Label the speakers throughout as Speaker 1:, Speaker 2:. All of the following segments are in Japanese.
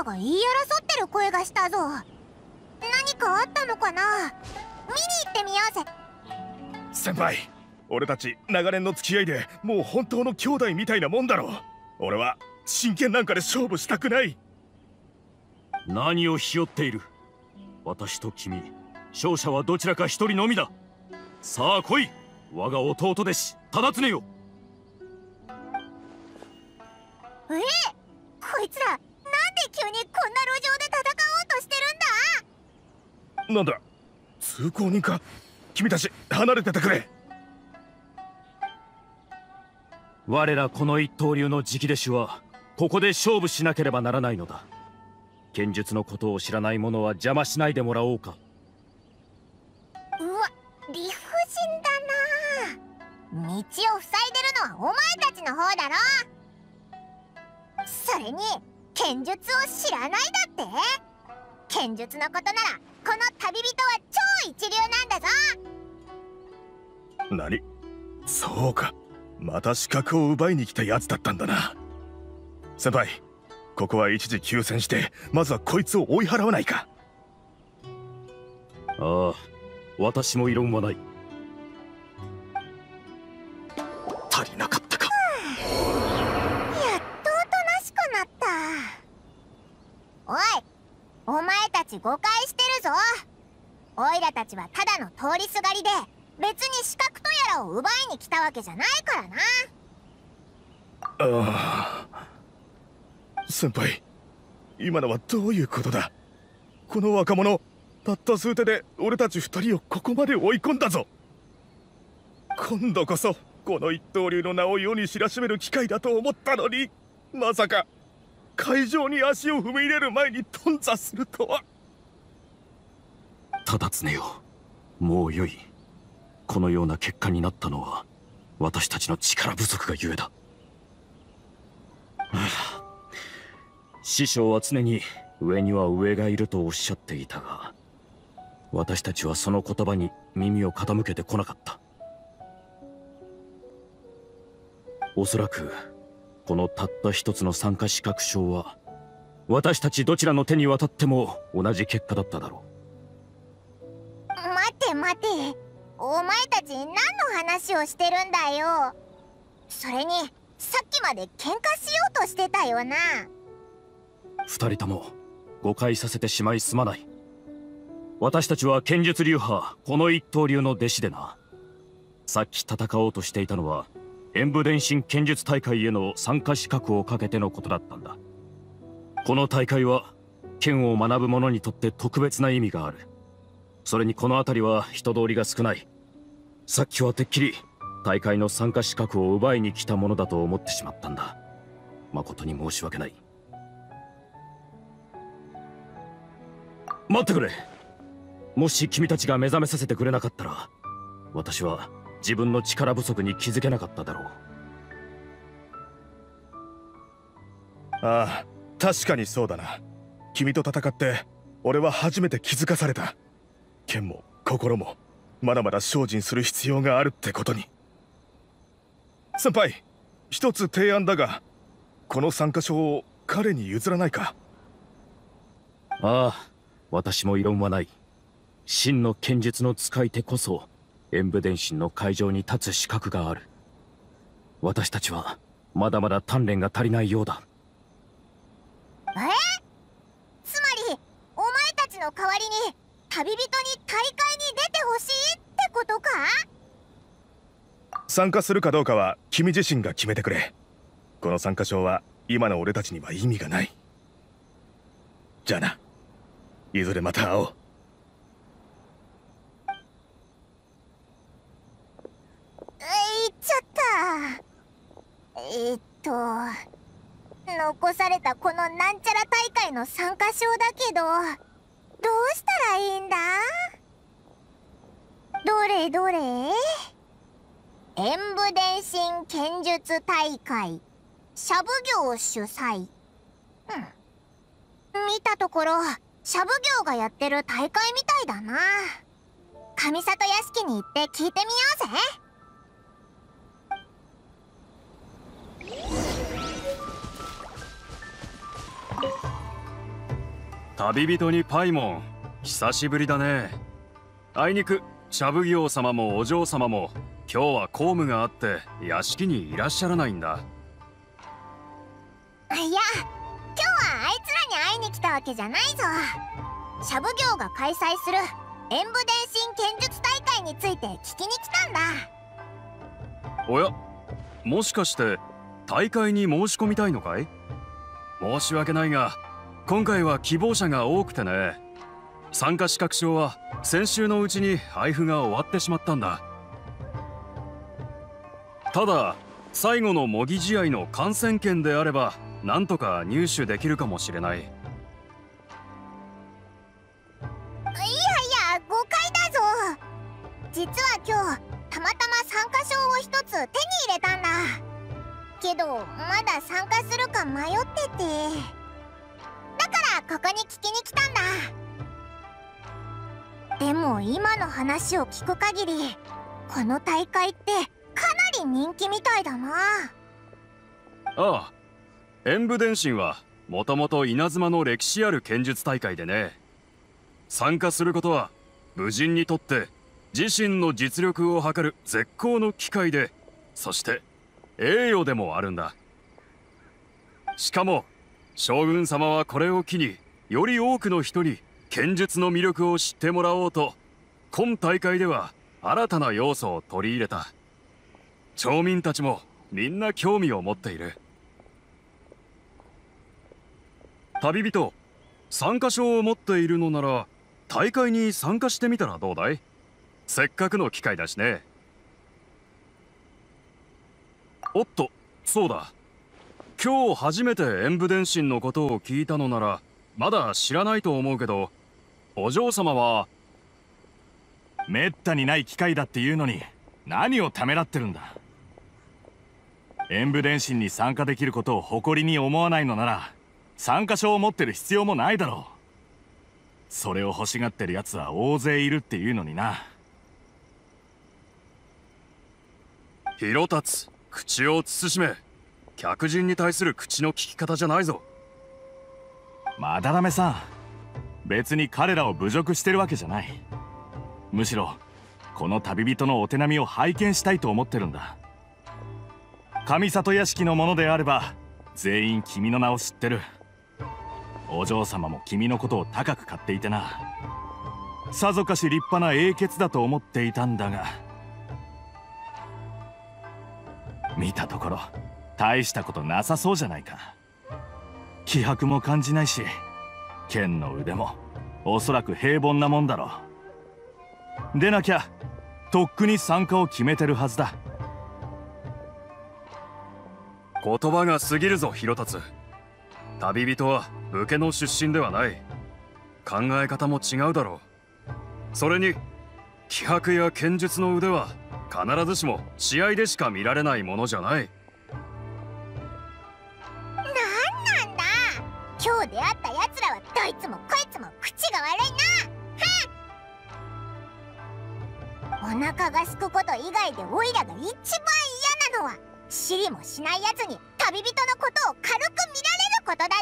Speaker 1: かが言い争ってる声がしたぞ。何かあったのかな。見に行ってみようぜ。
Speaker 2: 先輩、俺たち長年の付き合いでもう本当の兄弟みたいなもんだろう。俺は真剣なんかで勝負したくない。
Speaker 3: 何をひよっている。私と君、勝者はどちらか一人のみだ。さあ来い、我が弟弟子忠常よ。
Speaker 1: こいつらなんで急にこんな路上で戦おうとしてるんだ。
Speaker 2: なんだ、通行人か。君たち離れててくれ。
Speaker 3: 我らこの一刀流の直弟子はここで勝負しなければならないのだ。剣術のことを知らない者は邪魔しないでもらおうか。
Speaker 1: うわ、理不尽だな。道を塞いでるのはお前たちの方だろ。それに剣術を知らないだって。剣術のことならこの旅人は超一流なんだぞ。
Speaker 2: 何？そうか、また資格を奪いに来たやつだったんだな。先輩、ここは一時休戦してまずはこいつを追い払わないか。
Speaker 3: ああ、私も異論はない。
Speaker 2: 足りなかったか。
Speaker 1: やっとおとなしくなった。おい、お前たち誤解してるぞ。おいらたちはただの通りすがりで別に資格とやらを奪いに来たわけじゃないからな。
Speaker 2: ああ、先輩、今のはどういうことだ。この若者たった数手で俺たち二人をここまで追い込んだぞ。今度こそこの一刀流の名を世に知らしめる機会だと思ったのに、まさか会場に足を踏み入れる前に頓挫するとは。
Speaker 3: 忠常よ、もうよい。このような結果になったのは私たちの力不足がゆえだ。師匠は常に上には上がいるとおっしゃっていたが、私たちはその言葉に耳を傾けてこなかった。おそらくこのたった一つの参加資格証は私たちどちらの手に渡っても同じ結果だっただろう。
Speaker 1: 待て待て、お前たち何の話をしてるんだよ。それにさっきまで喧嘩しようとしてたよな。
Speaker 3: 二人とも誤解させてしまいすまない。私たちは剣術流派この一刀流の弟子でな。さっき戦おうとしていたのは演武伝心剣術大会への参加資格をかけてのことだったんだ。この大会は剣を学ぶ者にとって特別な意味がある。それにこの辺りは人通りが少ない。さっきはてっきり大会の参加資格を奪いに来たものだと思ってしまったんだ。誠に申し訳ない。待ってくれ。もし君たちが目覚めさせてくれなかったら私は自分の力不足に気づけなかっただろう。
Speaker 2: ああ、確かにそうだな。君と戦って俺は初めて気づかされた。剣も心もまだまだ精進する必要があるってことに。先輩、一つ提案だが、この参加証を彼に譲らないか。
Speaker 3: ああ、私も異論はない。真の剣術の使い手こそ演武伝心の会場に立つ資格がある。私たちはまだまだ鍛錬が足りないようだ。
Speaker 1: つまりお前たちの代わりに旅人に大会に出てほしいってことか？
Speaker 2: 参加するかどうかは君自身が決めてくれ。この参加証は今の俺たちには意味がない。じゃあな、いずれまた会おう。
Speaker 1: ちょっと残されたこのなんちゃら大会の参加証だけど、どうしたらいいんだ？どれどれ？演武伝心剣術大会シャブ業主催。見たところシャブ業がやってる大会みたいだな。上里屋敷に行って聞いてみようぜ。
Speaker 3: 旅人にパイモン、久しぶりだね。あいにく茶奉行様もお嬢様も今日は公務があって屋敷にいらっしゃらないんだ。
Speaker 1: いや、今日はあいつらに会いに来たわけじゃないぞ。茶奉行が開催する演武伝心剣術大会について聞きに来たんだ。
Speaker 3: おや、もしかして大会に申し込みたいのかい？申し訳ないが今回は希望者が多くてね。参加資格証は先週のうちに配布が終わってしまったんだ。ただ最後の模擬試合の観戦券であればなんとか入手できるかもしれない。いやい
Speaker 1: や、誤解だぞ。実は今日たまたま参加証を一つ手に入れたんだけど、まだ参加するか迷ってて、だからここに聞きに来たんだ。でも今の話を聞く限り、この大会ってかなり人気みたいだな。
Speaker 3: ああ、演武伝心はもともと稲妻の歴史ある剣術大会でね。参加することは武人にとって自身の実力を測る絶好の機会で、そして栄誉でもあるんだ。しかも将軍様はこれを機により多くの人に剣術の魅力を知ってもらおうと、今大会では新たな要素を取り入れた。町民たちもみんな興味を持っている。旅人、参加証を持っているのなら大会に参加してみたらどうだい？せっかくの機会だしね。おっと、そうだ。今日初めて演武伝心のことを聞いたのならまだ知らないと思うけど、お嬢様は
Speaker 2: めったにない機会だっていうのに何をためらってるんだ。演武伝心に参加できることを誇りに思わないのなら参加証を持ってる必要もないだろう。それを欲しがってるやつは大勢いるっていうのにな。
Speaker 3: 広達、口を慎め。客人に対する口の利き方じゃないぞ。
Speaker 2: まだらめさん、別に彼らを侮辱してるわけじゃない。むしろこの旅人のお手並みを拝見したいと思ってるんだ。上里屋敷のものであれば全員君の名を知ってる。お嬢様も君のことを高く買っていてな、さぞかし立派な英傑だと思っていたんだが、見たところ大したことなさそうじゃないか。気迫も感じないし、剣の腕もおそらく平凡なもんだろう。でなきゃとっくに参加を決めてるはずだ。
Speaker 3: 言葉が過ぎるぞ広達。旅人は武家の出身ではない。考え方も違うだろう。それに気迫や剣術の腕は必ずしも試合でしか見られないものじゃない。
Speaker 1: なんだ、今日出会ったやつらはどいつもこいつも口が悪いな。お腹がすくこと以外でオイラが一番嫌なのは、知りもしないやつに旅人のことを軽く見られることだぞ。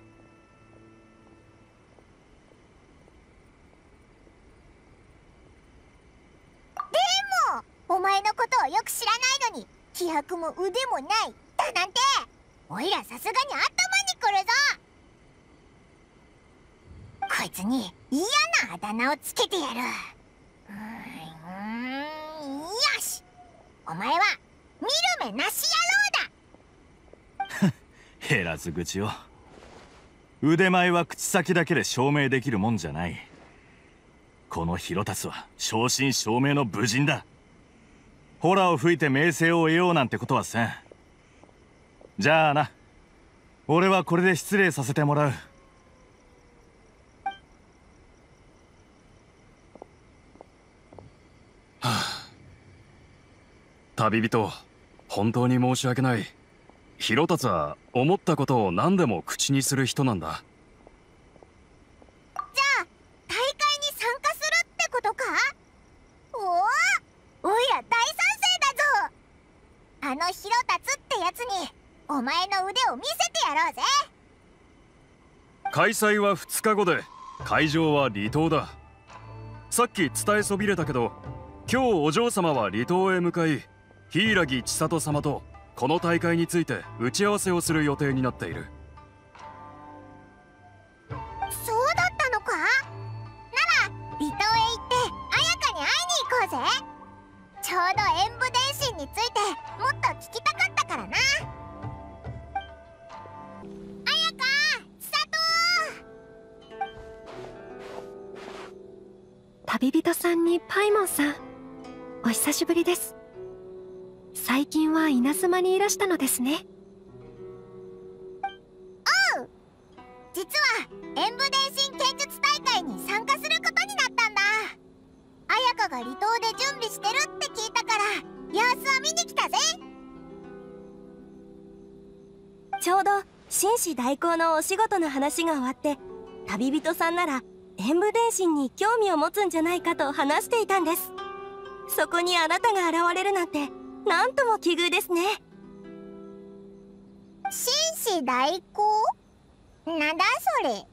Speaker 1: でもお前のことをよく知らないのに気迫も腕もないだなんて、オイラさすがに頭にくるぞ。こいつに嫌なあだ名をつけてやる。よし、お前は見る目なし野郎だ。
Speaker 2: 減らず口を。腕前は口先だけで証明できるもんじゃない。この広達は正真正銘の武人だ。ホラを吹いて名声を得ようなんてことはせん。じゃあな、俺はこれで失礼させてもらう。
Speaker 3: 旅人、本当に申し訳ない。広達は思ったことを何でも口にする人なんだ。
Speaker 1: じゃあ大会に参加するってことか？おいら大賛成だぞ。あの広達ってやつにお前の腕を見せてやろうぜ。
Speaker 3: 開催は2日後で
Speaker 4: 会場は離島だ。さっき伝えそびれたけど、今日お嬢様は離島へ向かい、柊千里様とこの大会について打ち合わせをする予定になっている。
Speaker 1: そうだったのか。なら離島へ行って綾香に会いに行こうぜ。ちょうど演武伝心についてもっと聞きたかったからな。綾香、千里。
Speaker 5: 旅人さんにパイモンさん、お久しぶりです。最近は稲妻にいらしたのですね。
Speaker 1: おう、実は演武伝心剣術大会に参加することになったんだ。綾香が離島で準備してるって聞いたから様子を見に来たぜ。
Speaker 6: ちょうど紳士代行のお仕事の話が終わって、旅人さんなら演武伝心に興味を持つんじゃないかと話していたんです。そこにあなたが現れるなんてなんとも奇遇ですね。
Speaker 1: 紳士代行？なんだそれ。
Speaker 6: え、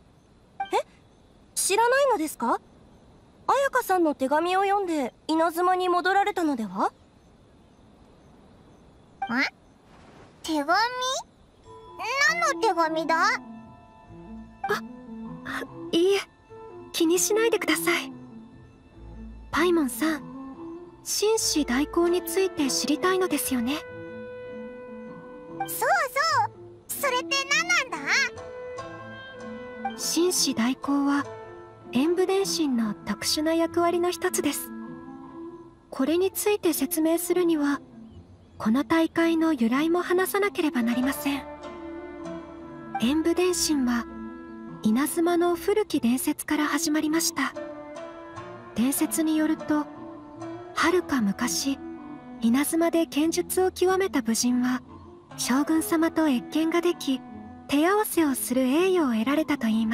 Speaker 6: 知らないのですか？綾香さんの手紙を読んで稲妻に戻られたのでは？
Speaker 1: 手紙？何の手紙だ？
Speaker 5: いいえ、気にしないでください。パイモンさん、紳士代行について知りたいのですよね。
Speaker 1: そうそう、それって何なんだ？
Speaker 5: 紳士代行は演武伝心の特殊な役割の一つです。これについて説明するには、この大会の由来も話さなければなりません。演武伝心は稲妻の古き伝説から始まりました。伝説によると、はるか昔、稲妻で剣術を極めた武人は将軍様と謁見ができ、手合わせをする栄誉を得られたといいます。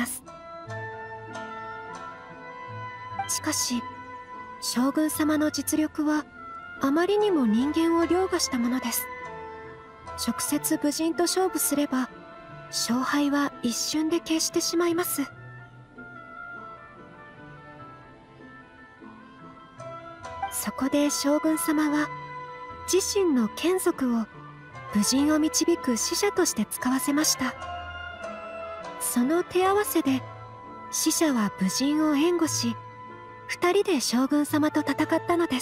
Speaker 5: しかし将軍様の実力はあまりにも人間を凌駕したものです。直接武人と勝負すれば勝敗は一瞬で決してしまいます。そこで将軍様は自身の眷属を武人を導く使者として使わせました。その手合わせで使者は武人を援護し、二人で将軍様と戦ったのです。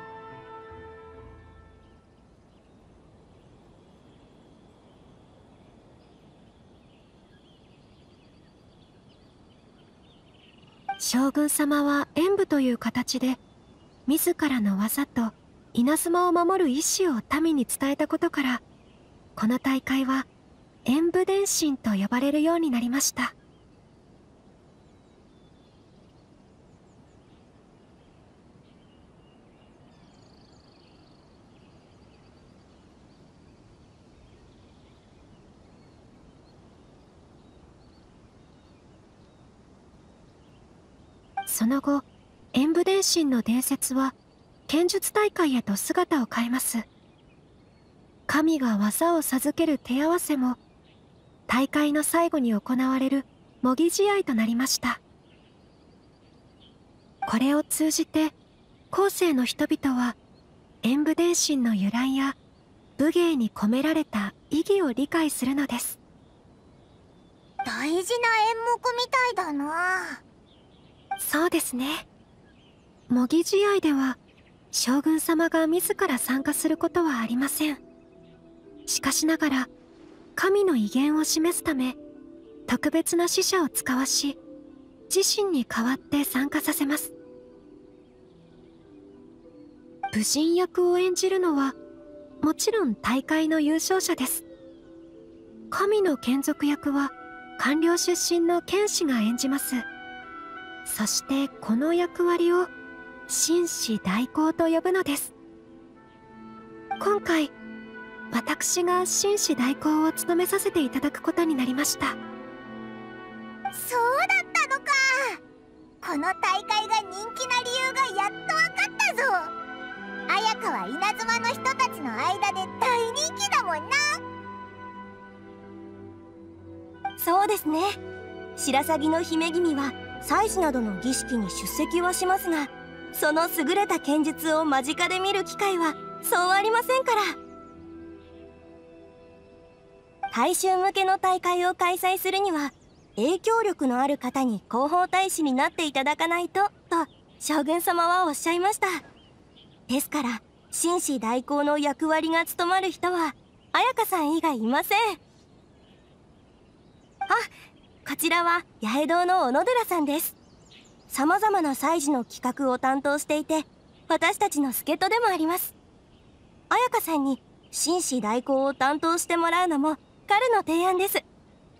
Speaker 5: 将軍様は演武という形で自らの技と稲妻を守る意志を民に伝えたことから、この大会は演武伝心と呼ばれるようになりました。その後、演武伝心の伝説は剣術大会へと姿を変えます。神が技を授ける手合わせも大会の最後に行われる模擬試合となりました。これを通じて後世の人々は演武伝心の由来や武芸に込められた意義を理解するのです。
Speaker 1: 大事な演目みたいだな。
Speaker 5: そうですね。模擬試合では将軍様が自ら参加することはありません。しかしながら神の威厳を示すため特別な使者を使わし、自身に代わって参加させます。武人役を演じるのはもちろん大会の優勝者です。神の眷属役は官僚出身の剣士が演じます。そしてこの役割を紳士代行と呼ぶのです。今回私が紳士代行を務めさせていただくことになりました。
Speaker 1: そうだったのか。この大会が人気な理由がやっと分かったぞ。綾香は稲妻の人たちの間で大人気だもんな。
Speaker 6: そうですね。 白鷺の姫君は祭事などの儀式に出席はしますが、その優れた剣術を間近で見る機会はそうありませんから。大衆向けの大会を開催するには影響力のある方に広報大使になっていただかないと将軍様はおっしゃいました。ですから紳士代行の役割が務まる人は彩香さん以外いません。こちらは八重堂の小野寺さんです。さまざまな祭事の企画を担当していて、私たちの助っ人でもあります。彩香さんに紳士代行を担当してもらうのも彼の提案です。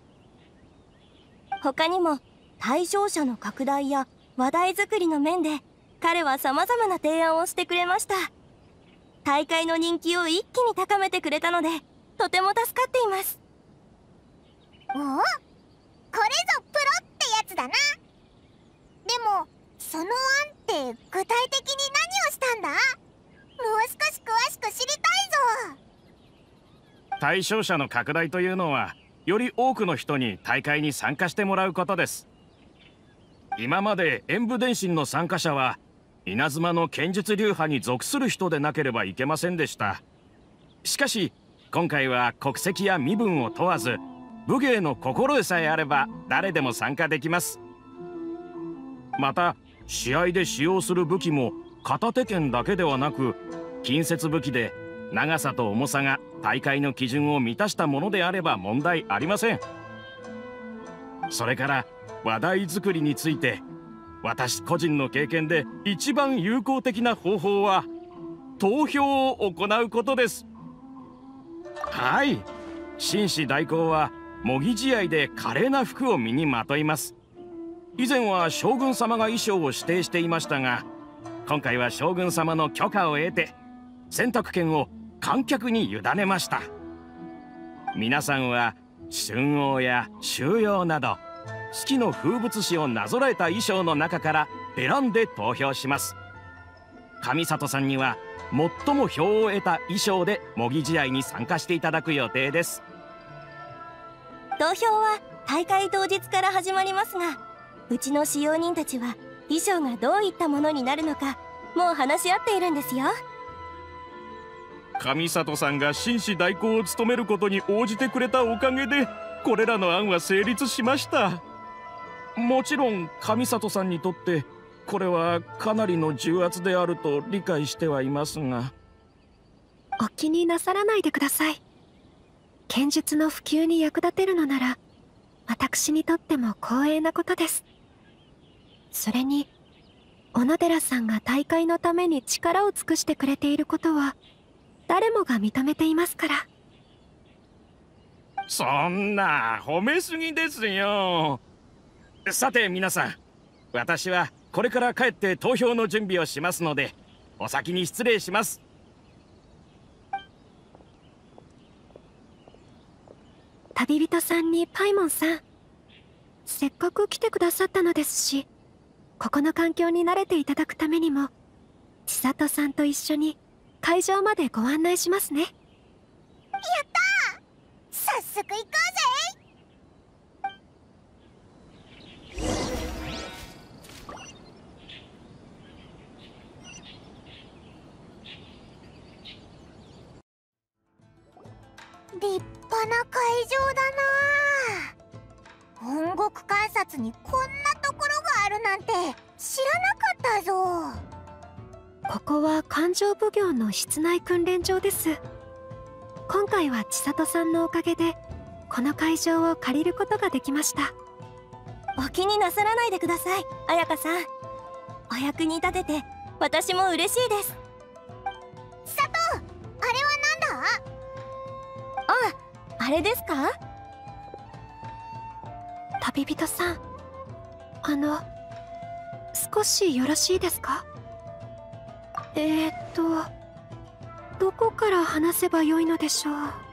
Speaker 6: 他にも対象者の拡大や話題作りの面で彼はさまざまな提案をしてくれました。大会の人気を一気に高めてくれたのでとても助かっています。
Speaker 1: おお、これぞプロってやつだな。でもその案って具体的に何をしたんだ？もう少し詳しく知りたいぞ。
Speaker 7: 対象者の拡大というのはより多くの人に大会に参加してもらうことです。今まで演武伝心の参加者は稲妻の剣術流派に属する人でなければいけませんでした。しかし今回は国籍や身分を問わず武芸の心得さえあれば誰でも参加できます。また試合で使用する武器も片手剣だけではなく近接武器で長さと重さが大会の基準を満たしたものであれば問題ありません。それから話題作りについて私個人の経験で一番有効的な方法は投票を行うことです。はい、紳士代行は模擬試合で華麗な服を身にまといます。以前は将軍様が衣装を指定していましたが、今回は将軍様の許可を得て選択権を観客に委ねました。皆さんは春桜や秋陽など四季の風物詩をなぞらえた衣装の中から選んで投票します。上里さんには最も票を得た衣装で模擬試合に参加していただく予定です。
Speaker 6: 投票は大会当日から始まりますが、うちの使用人たちは衣装がどういったものになるのかもう話し合っているんですよ。
Speaker 7: 上里さんが紳士代行を務めることに応じてくれたおかげでこれらの案は成立しました。もちろん上里さんにとってこれはかなりの重圧であると理解してはいますが、
Speaker 5: お気になさらないでください。剣術の普及に役立てるのなら私にとっても光栄なことです。それに小野寺さんが大会のために力を尽くしてくれていることは誰もが認めていますから。
Speaker 7: そんな褒めすぎですよ。さて皆さん、私はこれから帰って投票の準備をしますのでお先に失礼します。
Speaker 5: 旅人さんにパイモンさん、せっかく来てくださったのですし、ここの環境に慣れていただくためにも千里さんと一緒に会場までご案内しますね。
Speaker 1: やったー、早速行こうぜ。立派な会場だな。本国観察にこんなところがあるなんて知らなかったぞ。
Speaker 5: ここは勘定奉行の室内訓練場です。今回は千里さんのおかげでこの会場を借りることができました。
Speaker 6: お気になさらないでください、彩香さん。お役に立てて私も嬉しいです。
Speaker 1: 佐藤、あれはなんだ？
Speaker 6: あれですか？
Speaker 5: 旅人さん、少しよろしいですか？どこから話せばよいのでしょう。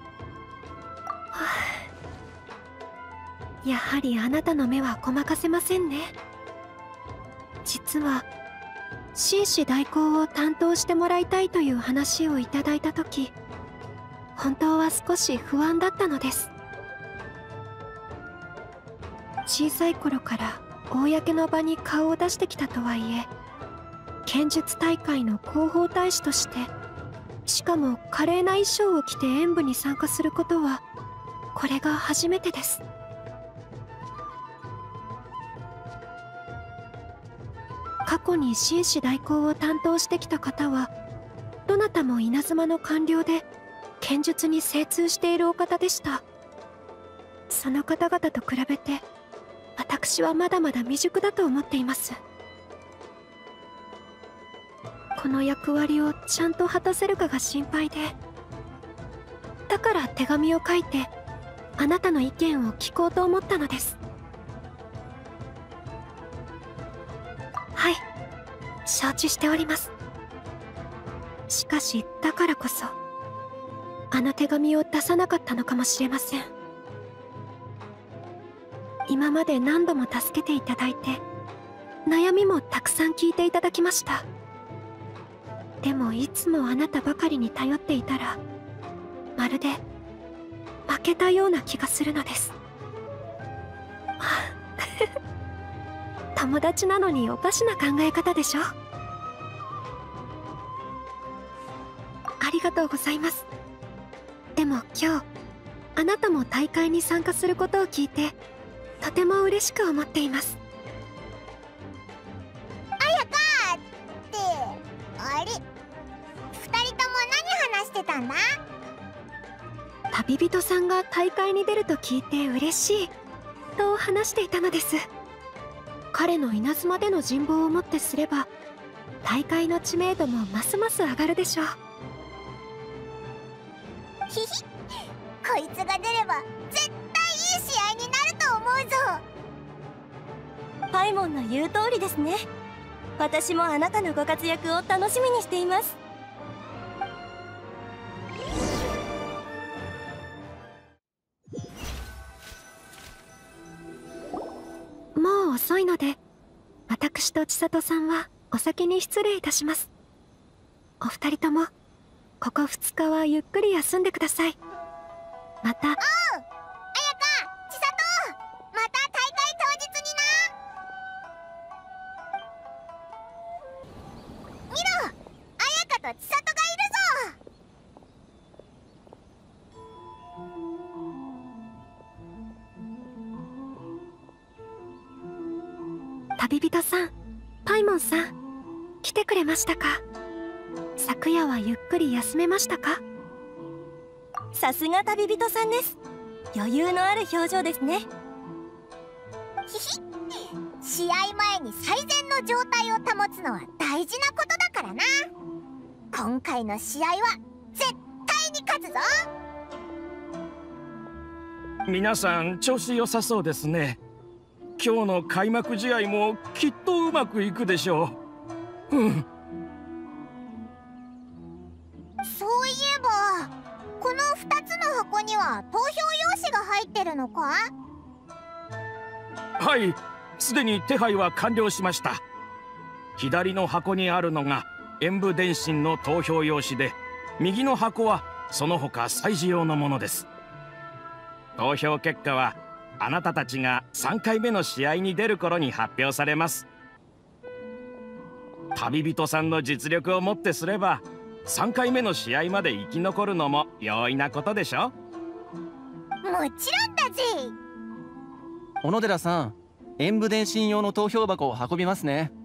Speaker 5: やはりあなたの目はごまかせませんね。実は紳士代行を担当してもらいたいという話をいただいた時、本当は少し不安だったのです。 小さい頃から公の場に顔を出してきたとはいえ、剣術大会の広報大使として、しかも華麗な衣装を着て演舞に参加することはこれが初めてです。過去に紳士代行を担当してきた方はどなたも稲妻の官僚で剣術に精通しているお方でした。その方々と比べて私はまだまだ未熟だと思っています。この役割をちゃんと果たせるかが心配で、だから手紙を書いてあなたの意見を聞こうと思ったのです。はい、承知しております。しかしだからこそあの手紙を出さなかったのかもしれません。今まで何度も助けていただいて、悩みもたくさん聞いていただきました。でもいつもあなたばかりに頼っていたら、まるで負けたような気がするのです。友達なのにおかしな考え方でしょ。ありがとうございます。でも今日あなたも大会に参加することを聞いてとても嬉しく思っています。
Speaker 1: 彩香ってあれ、二人とも何話してたんだ？
Speaker 5: 旅人さんが大会に出ると聞いて嬉しいと話していたのです。彼の稲妻での人望をもってすれば大会の知名度もますます上がるでしょう。
Speaker 1: ひひ、こいつが出れば絶対いい試合になると思うぞ。
Speaker 6: パイモンの言う通りですね。私もあなたのご活躍を楽しみにしています。
Speaker 5: もう遅いので、私と千里さんはお先に失礼いたします。お二人ともここ2日はゆっくり休んでください。また。
Speaker 1: おう、彩香、千里、また大会当日にな。見ろ、彩香と千里がいるぞ。
Speaker 5: 旅人さん、パイモンさん、来てくれましたか？昨夜はゆっくり休めましたか？
Speaker 6: さすが旅人さんです。余裕のある表情ですね。
Speaker 1: ひひ、試合前に最善の状態を保つのは大事なことだからな。今回の試合は絶対に勝つぞ。
Speaker 7: 皆さん調子良さそうですね。今日の開幕試合もきっとうまくいくでしょう。うん。
Speaker 1: そういえばこの2つの箱には投票用紙が入ってるのか？
Speaker 7: はい、すでに手配は完了しました。左の箱にあるのが演武電信の投票用紙で、右の箱はその他祭事用のものです。投票結果はあなたたちが3回目の試合に出る頃に発表されます。旅人さんの実力をもってすれば3回目の試合まで生き残るのも容易なことでしょ。
Speaker 1: もちろんだぜ。
Speaker 8: 小野寺さん、演武電信用の投票箱を運びますね。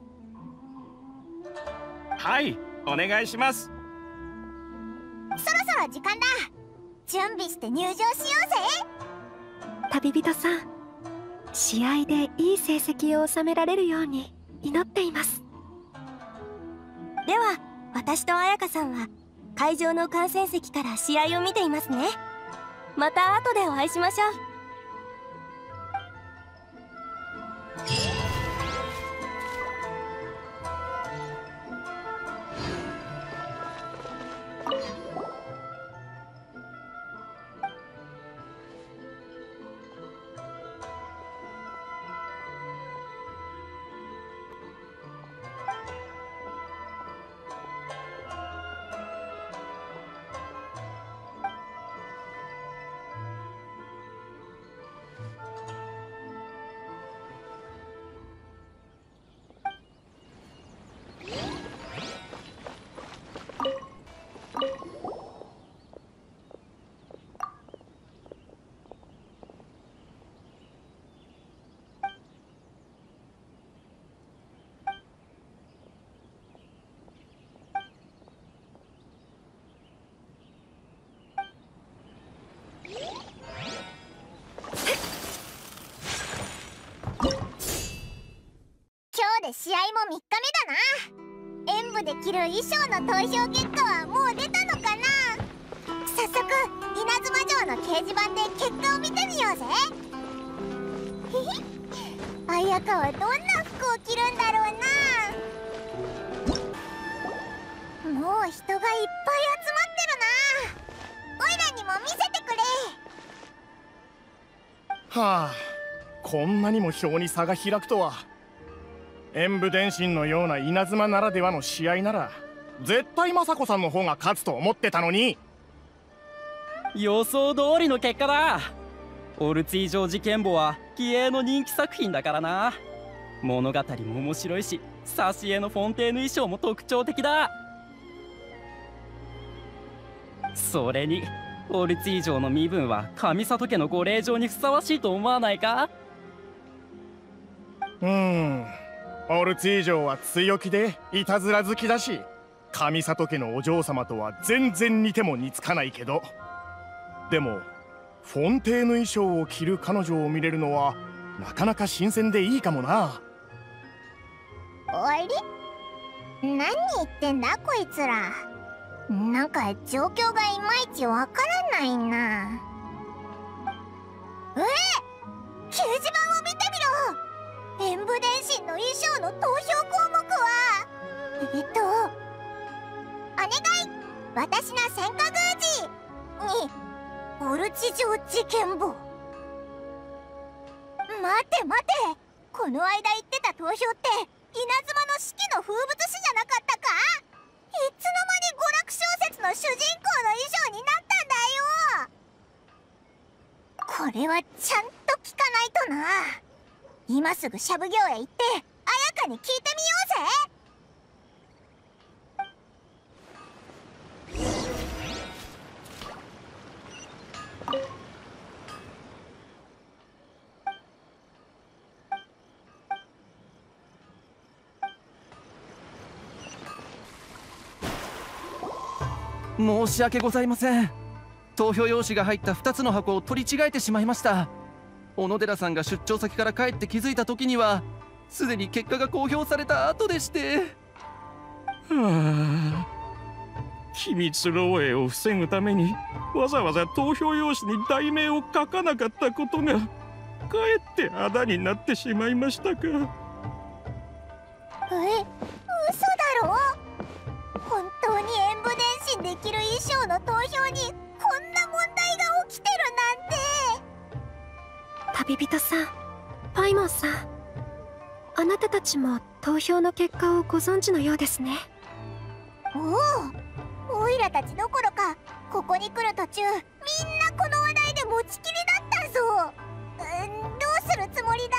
Speaker 7: はい、お願いします。
Speaker 1: そろそろ時間だ。準備して入場しようぜ。
Speaker 5: 旅人さん、試合でいい成績を収められるように祈っています。
Speaker 6: では私と彩香さんは会場の観戦席から試合を見ていますね。また後でお会いしましょう。
Speaker 1: で試合も3日目だな。演舞で着る衣装の投票結果はもう出たのかな。早速稲妻城の掲示板で結果を見てみようぜ。綾香はどんな服を着るんだろうな。もう人がいっぱい集まってるな。オイラにも見せてくれ。
Speaker 2: はあ、こんなにも表に差が開くとは。演武伝心のような稲妻ならではの試合なら絶対雅子さんの方が勝つと思ってたのに。
Speaker 9: 予想通りの結果だ。オルツィ城事件簿は気鋭の人気作品だからな。物語も面白いし、挿絵のフォンテーヌ衣装も特徴的だ。それにオルツィ城の身分は上里家のご令嬢にふさわしいと思わないか。
Speaker 2: オルツィ城は強気でいたずら好きだし、上里家のお嬢様とは全然似ても似つかないけど、でもフォンテーヌ衣装を着る彼女を見れるのはなかなか新鮮でいいかもな。
Speaker 1: あれ？何言ってんだこいつら。なんか状況がいまいちわからないな。掲示板を見てみろ。演武伝心の衣装の投票項目はお願い、私の千花宮司にオルチ城事件簿。待て待て、この間言ってた投票って稲妻の四季の風物詩じゃなかったか。いつの間に娯楽小説の主人公の衣装になったんだよ。これはちゃんと聞かないとな。今すぐシャブ業へ行って綾香に聞いてみようぜ。
Speaker 8: 申し訳ございません。投票用紙が入った2つの箱を取り違えてしまいました。小野寺さんが出張先から帰って気づいた時にはすでに結果が公表された後でして。
Speaker 7: はあ、機密漏洩を防ぐためにわざわざ投票用紙に題名を書かなかったことがかえってあだになってしまいましたか。
Speaker 1: 嘘だろ。本当に演武伝心できる衣装の投票にこんな問題が起きてるなんて。
Speaker 5: 旅人さん、パイモンさん、あなたたちも投票の結果をご存知のようですね。
Speaker 1: おお、オイラたちどころかここに来る途中みんなこの話題で持ちきりだったぞ。どうするつもり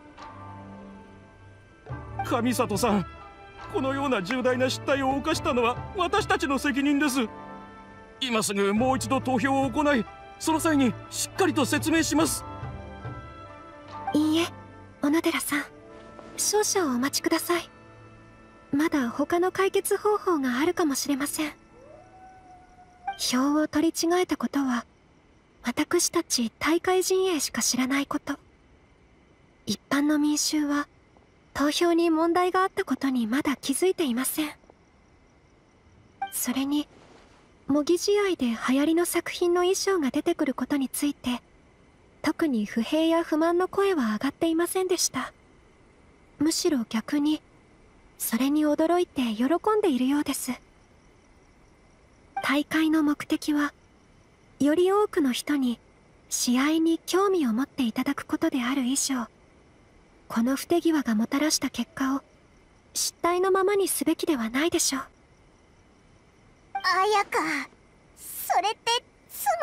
Speaker 1: だ。
Speaker 7: 上里さん、このような重大な失態を犯したのは私たちの責任です。今すぐもう一度投票を行い、その際にしっかりと説明します。
Speaker 5: いいえ、小野寺さん、少々お待ちください。まだ他の解決方法があるかもしれません。票を取り違えたことは私たち大会陣営しか知らないこと。一般の民衆は投票に問題があったことにまだ気づいていません。それに模擬試合で流行りの作品の衣装が出てくることについて特に不平や不満の声は上がっていませんでした。むしろ逆にそれに驚いて喜んでいるようです。大会の目的はより多くの人に試合に興味を持っていただくことである以上、この不手際がもたらした結果を失態のままにすべきではないでしょう。
Speaker 1: 綾香、それってつま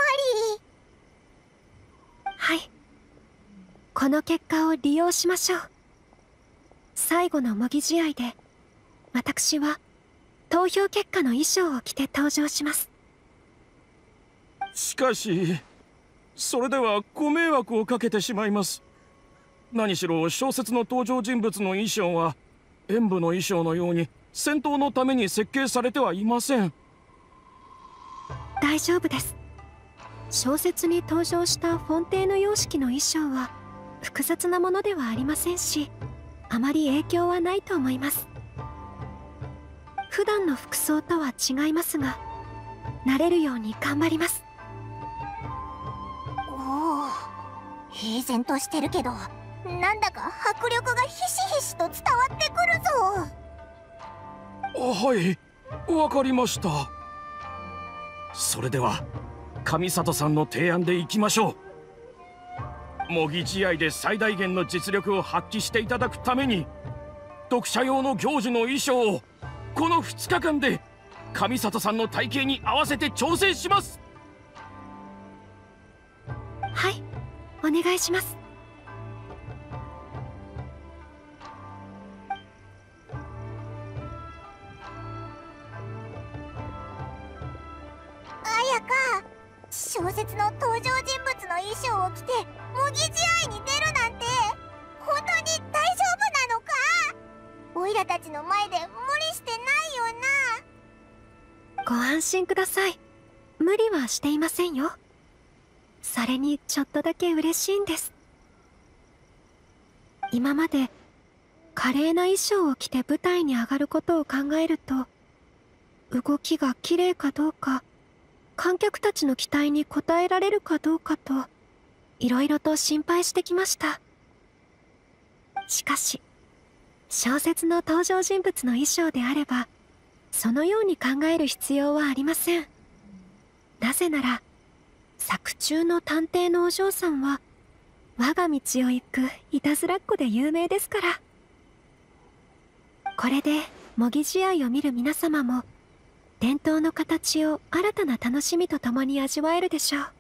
Speaker 1: り。
Speaker 5: はい、この結果を利用しましょう。最後の模擬試合で私は投票結果の衣装を着て登場します。
Speaker 7: しかしそれではご迷惑をかけてしまいます。何しろ小説の登場人物の衣装は演武の衣装のように戦闘のために設計されてはいません。
Speaker 5: 大丈夫です。小説に登場したフォンテーヌ様式の衣装は複雑なものではありませんし、 あまり影響はないと思います。普段の服装とは違いますが、慣れるように頑張ります。
Speaker 1: おお、平然としてるけど、なんだか迫力がひしひしと伝わってくるぞ。
Speaker 7: はい、わかりました。それでは上里さんの提案でいきましょう。模擬試合で最大限の実力を発揮していただくために、読者用の行事の衣装をこの2日間で上里さんの体型に合わせて調整します。
Speaker 5: はい、お願いします。
Speaker 1: 綾香、小説の登場人物の衣装を着て模擬試合に出るなんて本当に大丈夫なのか？オイラたちの前で無理してないよな？
Speaker 5: ご安心ください。無理はしていませんよ。それにちょっとだけ嬉しいんです。今まで華麗な衣装を着て舞台に上がることを考えると、動きが綺麗かどうか、観客たちの期待に応えられるかどうかと、いろいろと心配してきました。しかし、小説の登場人物の衣装であれば、そのように考える必要はありません。なぜなら、作中の探偵のお嬢さんは、我が道を行くいたずらっ子で有名ですから。これで模擬試合を見る皆様も、伝統の形を新たな楽しみとともに味わえるでしょう。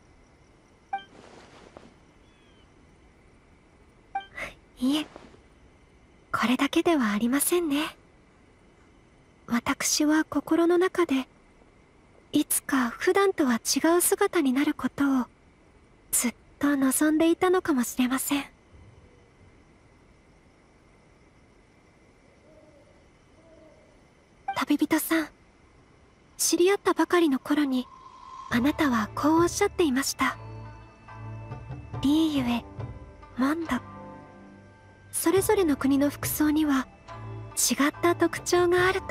Speaker 5: いえ、これだけではありませんね。私は心の中で、いつか普段とは違う姿になることをずっと望んでいたのかもしれません。旅人さん、知り合ったばかりの頃にあなたはこうおっしゃっていました。リーユエ、モンド。それぞれの国の服装には違った特徴があると。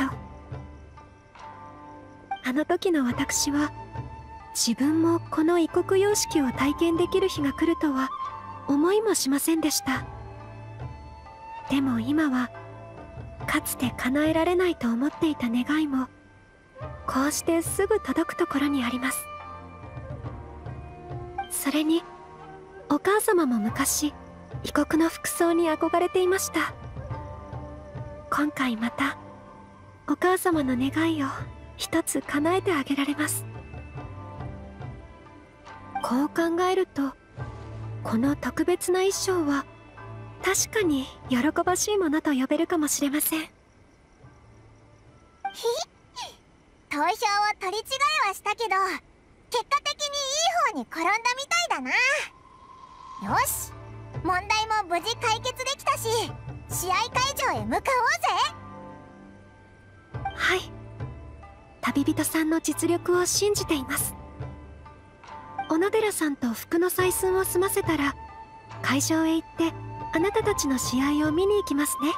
Speaker 5: あの時の私は、自分もこの異国様式を体験できる日が来るとは思いもしませんでした。でも今は、かつて叶えられないと思っていた願いも、こうしてすぐ届くところにあります。それに、お母様も昔、異国の服装に憧れていました。今回また、お母様の願いを一つ叶えてあげられます。こう考えると、この特別な衣装は確かに喜ばしいものと呼べるかもしれません。
Speaker 1: 投票を取り違えはしたけど、結果的にいい方に転んだみたいだな。よし、問題も無事解決できたし、試合会場へ向かおうぜ。
Speaker 5: はい、旅人さんの実力を信じています。小野寺さんと服の採寸を済ませたら、会場へ行ってあなたたちの試合を見に行きますね。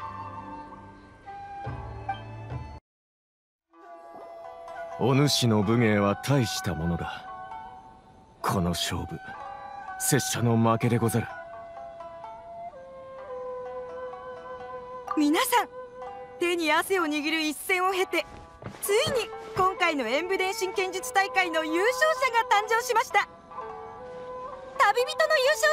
Speaker 10: お主の武芸は大したものだ。この勝負、拙者の負けでござる。
Speaker 11: 皆さん、手に汗を握る一戦を経て、ついに今回の演武伝心剣術大会の優勝者が誕生しました。旅人の優勝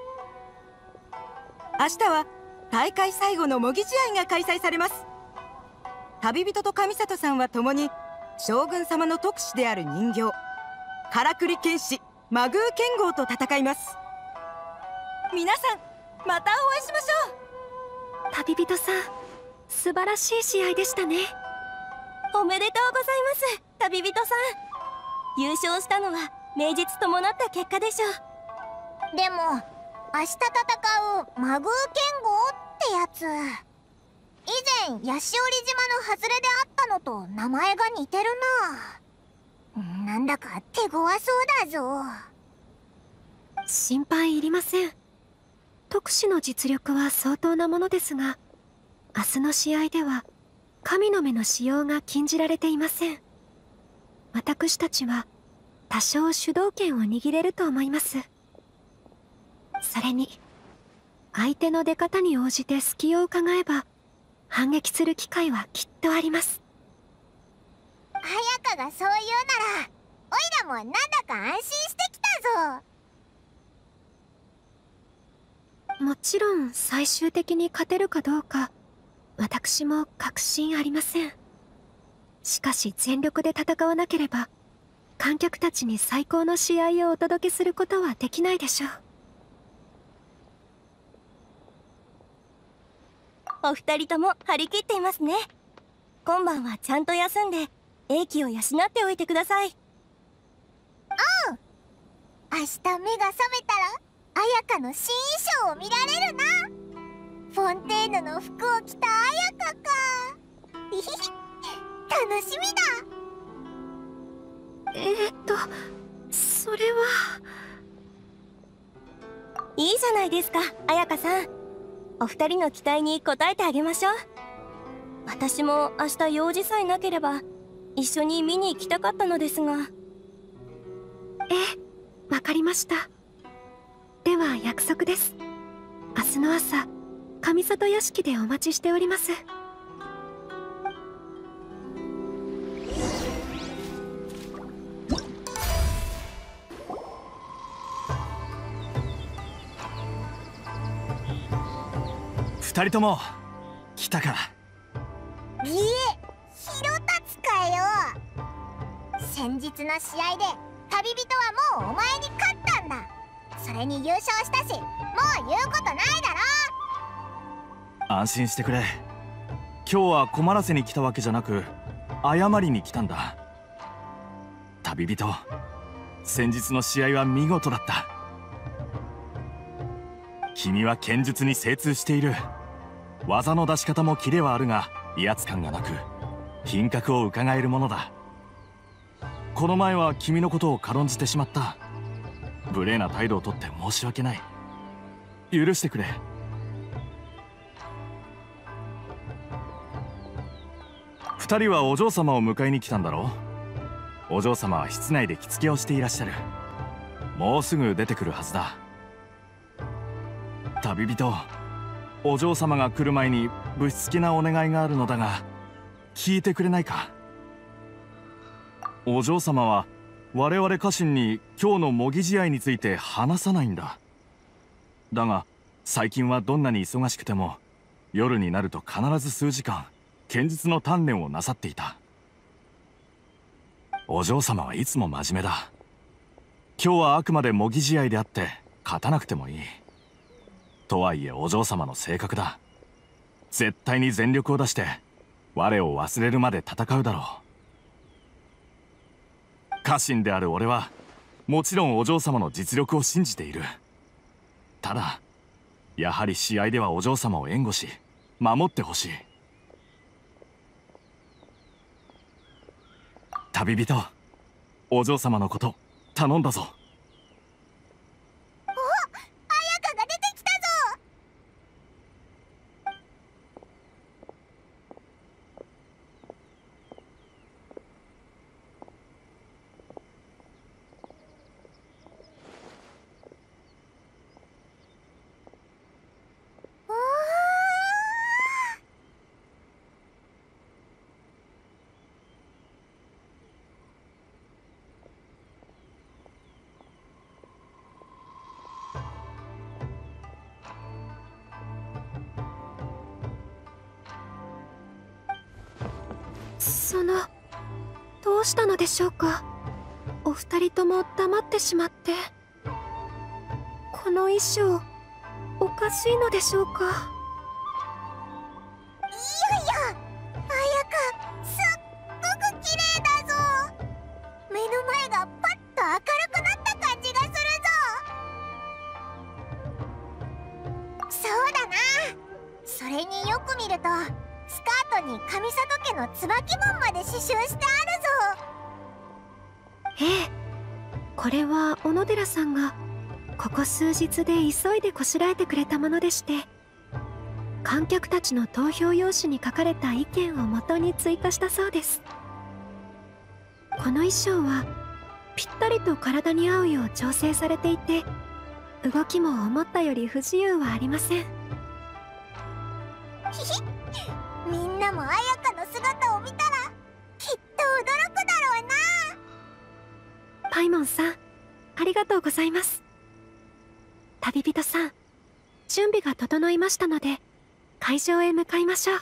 Speaker 11: です。明日は大会最後の模擬試合が開催されます。旅人と上里さんは共に将軍様の特使である人形、からくり剣士マグー剣豪と戦います。皆さん、またお会いしましょう。
Speaker 5: 旅人さん、素晴らしい試合でしたね。
Speaker 6: おめでとうございます、旅人さん。優勝したのは名実ともなった結果でしょう。
Speaker 1: でも、明日戦うマグー剣豪ってやつ、以前ヤシオリ島の外れであったのと名前が似てるな。なんだか手強そうだぞ。
Speaker 5: 心配いりません。 特使の実力は相当なものですが、明日の試合では神の目の使用が禁じられていません。私たちは多少主導権を握れると思います。それに相手の出方に応じて隙を伺えば反撃する機会はきっとあります。
Speaker 1: 綾香がそう言うならおいらもなんだか安心してきたぞ。
Speaker 5: もちろん最終的に勝てるかどうか私も確信ありません。しかし全力で戦わなければ観客たちに最高の試合をお届けすることはできないでしょう。
Speaker 6: お二人とも張り切っていますね。今晩はちゃんと休んで英気を養っておいてください。
Speaker 1: うん。明日目が覚めたら綾香の新衣装を見られるな。フォンテーヌの服を着た綾香か。ひひひ、楽しみだ。
Speaker 5: それは。
Speaker 6: いいじゃないですか、綾香さん。お二人の期待に応えてあげましょう。私も明日用事さえなければ一緒に見に行きたかったのですが。
Speaker 5: わかりました。では約束です。明日の朝上里屋敷でお待ちしております。
Speaker 12: 二人とも来たか。
Speaker 1: いいえ、ひろたつかよ。先日の試合で旅人はもうお前に勝ったんだ。それに優勝したし、もう言うことないだろ。
Speaker 12: 安心してくれ。今日は困らせに来たわけじゃなく謝りに来たんだ。旅人、先日の試合は見事だった。君は剣術に精通している。技の出し方もキレはあるが威圧感がなく品格を伺えるものだ。この前は君のことを軽んじてしまった。無礼な態度をとって申し訳ない。許してくれ。二人はお嬢様を迎えに来たんだろう。お嬢様は室内で着付けをしていらっしゃる。もうすぐ出てくるはずだ。旅人、お嬢様が来る前にぶしつけなお願いがあるのだが聞いてくれないか。お嬢様は我々家臣に今日の模擬試合について話さないんだ。だが最近はどんなに忙しくても夜になると必ず数時間剣術の鍛錬をなさっていた。お嬢様はいつも真面目だ。今日はあくまで模擬試合であって勝たなくてもいい。とはいえお嬢様の性格だ。絶対に全力を出して我を忘れるまで戦うだろう。家臣である俺はもちろんお嬢様の実力を信じている。ただやはり試合ではお嬢様を援護し守ってほしい。旅人、お嬢様のこと頼んだぞ。
Speaker 1: お、綾香が出てきたぞ。
Speaker 5: どうしたのでしょうか。お二人とも黙ってしまって。この衣装おかしいのでしょうか。
Speaker 1: いやいや、綾香すっごく綺麗だぞ。目の前がパッと明るくなった感じがするぞ。そうだな。それによく見るとスカートに上里家の椿紋まで刺繍してあるぞ。
Speaker 5: ええ、これは小野寺さんがここ数日で急いでこしらえてくれたものでして、観客たちの投票用紙に書かれた意見をもとに追加したそうです。この衣装はぴったりと体に合うよう調整されていて、動きも思ったより不自由はありません。
Speaker 1: ひひみんなも綾香の姿を見たらきっと驚くだろうな。
Speaker 5: パイモンさん、ありがとうございます。旅人さん、準備が整いましたので会場へ向かいましょう。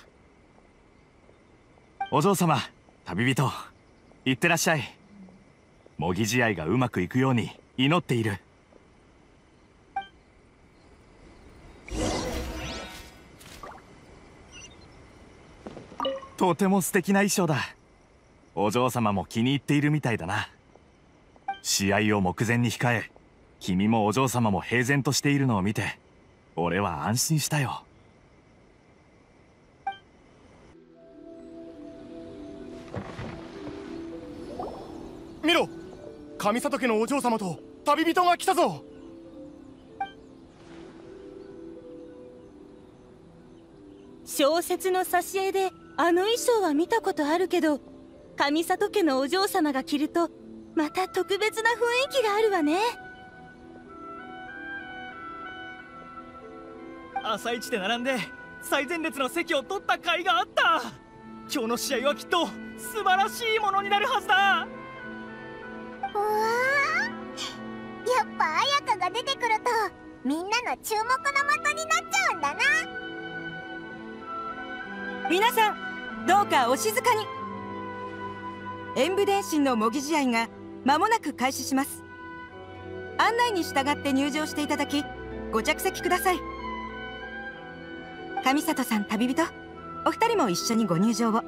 Speaker 12: お嬢様、旅人、いってらっしゃい。模擬試合がうまくいくように祈っている。とても素敵な衣装だ。お嬢様も気に入っているみたいだな。試合を目前に控え、君もお嬢様も平然としているのを見て、俺は安心したよ。
Speaker 2: 見ろ、上里家のお嬢様と旅人が来たぞ。
Speaker 13: 小説の挿絵であの衣装は見たことあるけど、上里家のお嬢様が着るとまた特別な雰囲気があるわね。
Speaker 9: 朝一で並んで最前列の席を取った甲斐があった。今日の試合はきっと素晴らしいものになるはずだ。
Speaker 1: わあ、やっぱ綾香が出てくるとみんなの注目の的になっちゃうんだな。
Speaker 11: 皆さん、どうかお静かに。演武伝心の模擬試合が間もなく開始します。案内に従って入場していただき、ご着席ください。上里さん、旅人、お二人も一緒にご入場を。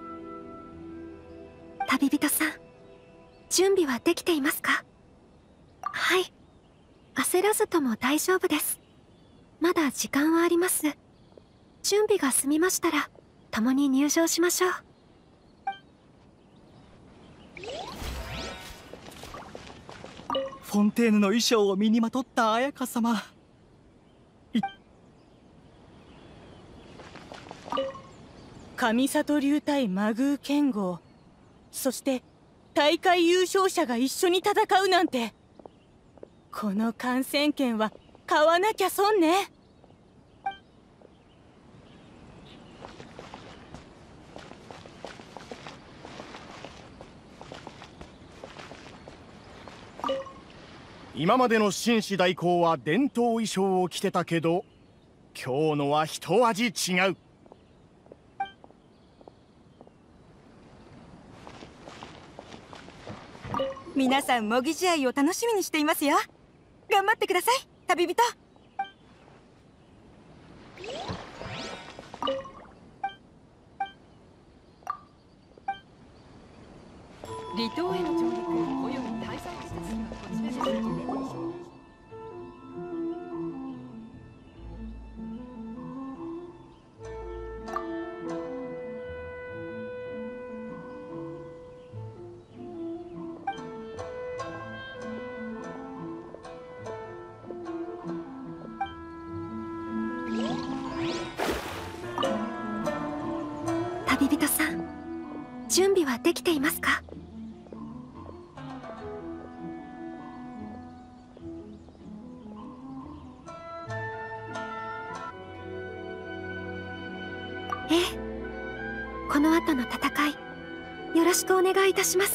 Speaker 5: 旅人さん、準備はできていますか？はい、焦らずとも大丈夫です。まだ時間はあります。準備が済みましたら共に入場しましょう。
Speaker 9: フォンテーヌの衣装を身にまとった綾香様、
Speaker 13: 上里流対マグー剣豪、そして大会優勝者が一緒に戦うなんて、この観戦券は買わなきゃ損ね。
Speaker 2: 今までの紳士代行は伝統衣装を着てたけど、今日のは一味違う。
Speaker 11: 皆さん、模擬試合を楽しみにしていますよ。頑張ってください、旅人。
Speaker 14: 離島への上陸および滞在施設にはこちらで説明します。
Speaker 5: 旅人さん、準備はできていますか？ええ、この後の戦いよろしくお願いいたします。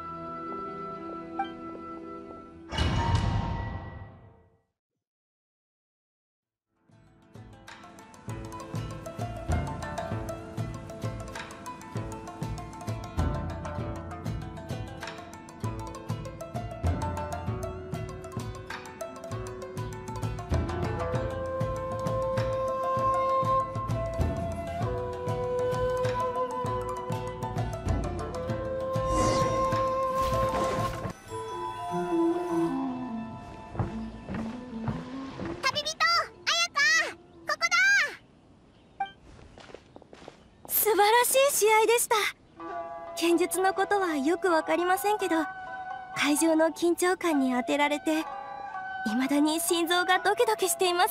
Speaker 6: 素晴らしい試合でした。剣術のことはよくわかりませんけど、会場の緊張感に当てられて未だに心臓がドキドキしています。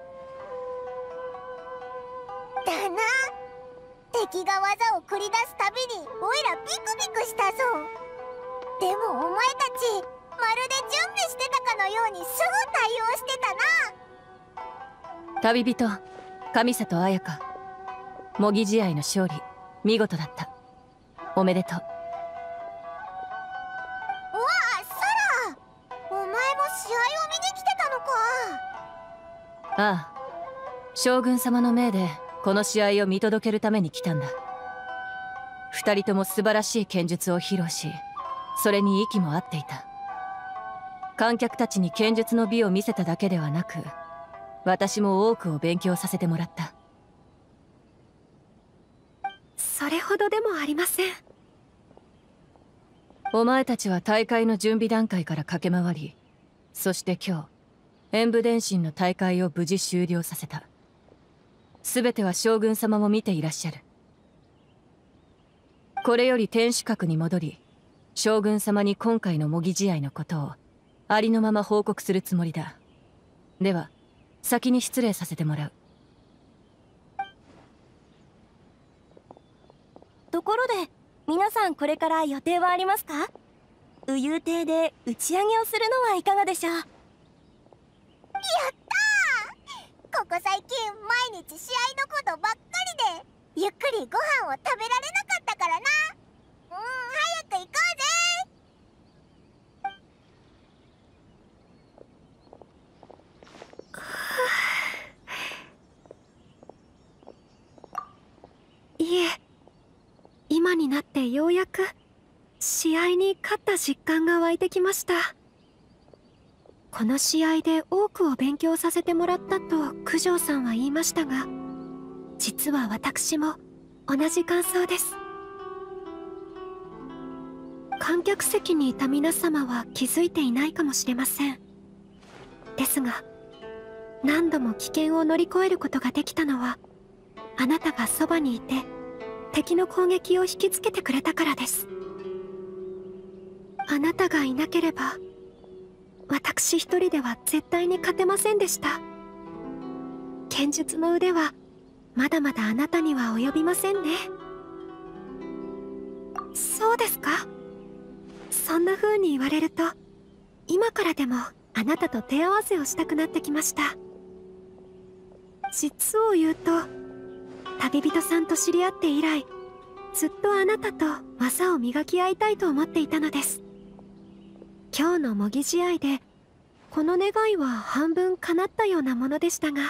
Speaker 1: だな。敵が技を繰り出すたびにオイらビクビクしたぞ。でもお前たちまるで準備してたかのようにすぐ対応してたな。
Speaker 15: 旅人上里彩香、模擬試合の勝利見事だった。おめでとう。
Speaker 1: うわあ、サラ、お前も試合を見に来てたのか。
Speaker 15: ああ、将軍様の命でこの試合を見届けるために来たんだ。二人とも素晴らしい剣術を披露し、それに息も合っていた。観客たちに剣術の美を見せただけではなく、私も多くを勉強させてもらった。
Speaker 5: それほどでもありません。
Speaker 15: お前たちは大会の準備段階から駆け回り、そして今日演武伝心の大会を無事終了させた。全ては将軍様も見ていらっしゃる。これより天守閣に戻り、将軍様に今回の模擬試合のことをありのまま報告するつもりだ。では先に失礼させてもらう。
Speaker 6: ところで皆さんこれから予定はありますか？右遊亭で打ち上げをするのはいかがでしょう？や
Speaker 1: ったー！ここ最近毎日試合のことばっかりでゆっくりご飯を食べられなかったからな。早く行こうぜ。
Speaker 5: いえ、今になってようやく試合に勝った実感が湧いてきました。この試合で多くを勉強させてもらったと九条さんは言いましたが、実は私も同じ感想です。観客席にいた皆様は気づいていないかもしれません。ですが、何度も危険を乗り越えることができたのは、あなたがそばにいて敵の攻撃を引きつけてくれたからです。あなたがいなければ私一人では絶対に勝てませんでした。剣術の腕はまだまだあなたには及びませんね。そうですか。そんな風に言われると今からでもあなたと手合わせをしたくなってきました。実を言うと、旅人さんと知り合って以来、ずっとあなたと技を磨き合いたいと思っていたのです。今日の模擬試合でこの願いは半分叶ったようなものでしたが。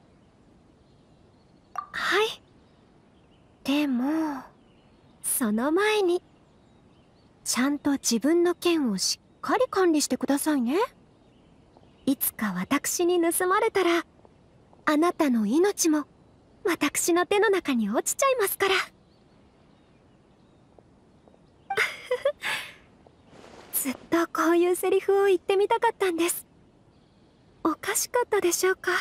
Speaker 5: はい。でもその前にちゃんと自分の剣をしっかり管理してくださいね。いつか私に盗まれたらあなたの命も私の手の中に落ちちゃいますから。ずっとこういうセリフを言ってみたかったんです。おかしかったでしょうか。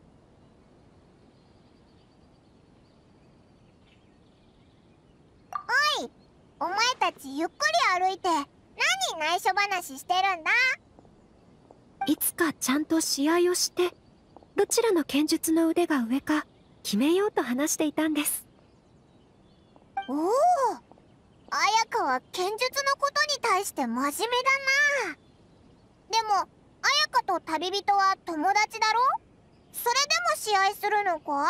Speaker 1: おい、お前たちゆっくり歩いて何内緒話してるんだ。
Speaker 5: いつかちゃんと試合をしてどちらの剣術の腕が上か決めようと話していたんです。
Speaker 1: おお、彩香は剣術のことに対して真面目だな。でも彩香と旅人は友達だろ？それでも試合するのか？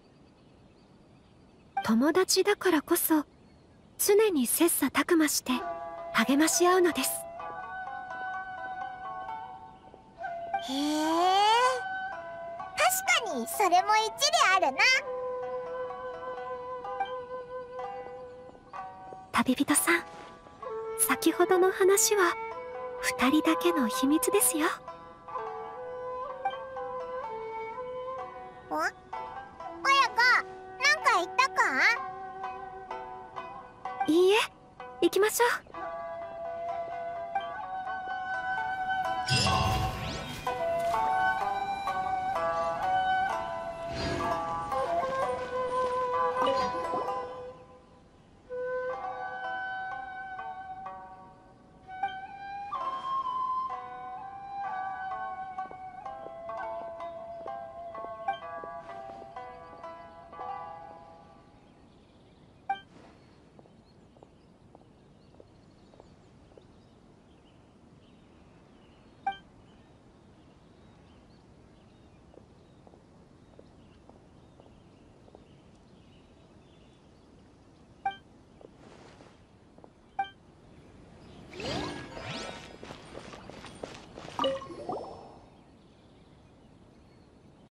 Speaker 5: 友達だからこそ常に切磋琢磨して励まし合うのです。
Speaker 1: へえ、確かにそれも一理あるな。
Speaker 5: 旅人さん、先ほどの話は2人だけの秘密ですよ。
Speaker 1: お？彩香、なんか言ったか？
Speaker 5: いいえ、行きましょう。